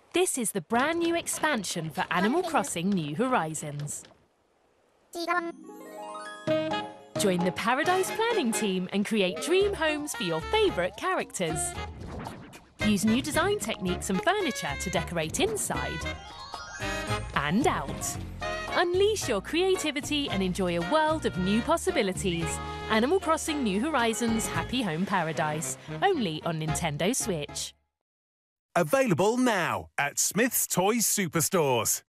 This is the brand new expansion for Animal Crossing New Horizons. Join the Paradise planning team and create dream homes for your favourite characters. Use new design techniques and furniture to decorate inside and out. Unleash your creativity and enjoy a world of new possibilities. Animal Crossing New Horizons Happy Home Paradise, only on Nintendo Switch. Available now at Smith's Toys Superstores.